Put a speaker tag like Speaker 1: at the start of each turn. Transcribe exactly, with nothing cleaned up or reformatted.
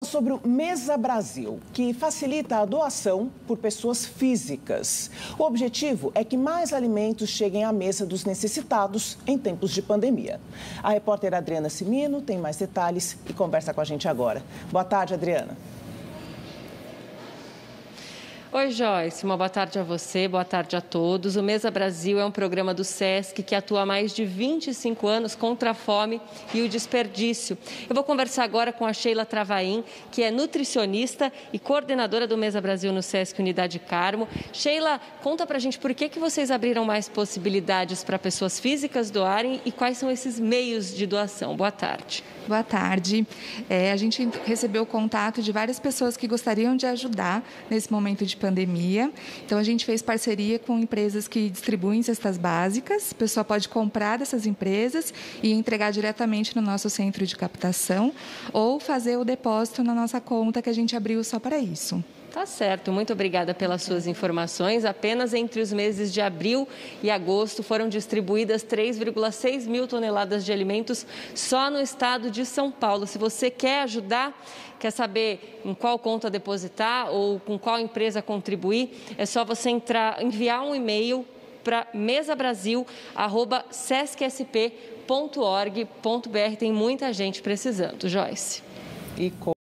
Speaker 1: sobre o Mesa Brasil, que facilita a doação por pessoas físicas. O objetivo é que mais alimentos cheguem à mesa dos necessitados em tempos de pandemia. A repórter Adriana Cimino tem mais detalhes e conversa com a gente agora. Boa tarde, Adriana.
Speaker 2: Oi, Joyce. Uma boa tarde a você, boa tarde a todos. O Mesa Brasil é um programa do SESC que atua há mais de vinte e cinco anos contra a fome e o desperdício. Eu vou conversar agora com a Sheila Travaim, que é nutricionista e coordenadora do Mesa Brasil no SESC Unidade Carmo. Sheila, conta pra gente por que, que vocês abriram mais possibilidades para pessoas físicas doarem e quais são esses meios de doação. Boa tarde.
Speaker 3: Boa tarde. É, a gente recebeu contato de várias pessoas que gostariam de ajudar nesse momento de pandemia. Então, a gente fez parceria com empresas que distribuem cestas básicas. A pessoa pode comprar dessas empresas e entregar diretamente no nosso centro de captação ou fazer o depósito na nossa conta que a gente abriu só para isso.
Speaker 2: Tá certo, muito obrigada pelas suas informações. Apenas entre os meses de abril e agosto foram distribuídas três vírgula seis mil toneladas de alimentos só no estado de São Paulo. Se você quer ajudar, quer saber em qual conta depositar ou com qual empresa contribuir, é só você entrar, enviar um e-mail para mesabrasil arroba sescsp ponto org ponto br. Tem muita gente precisando, Joyce.
Speaker 1: E com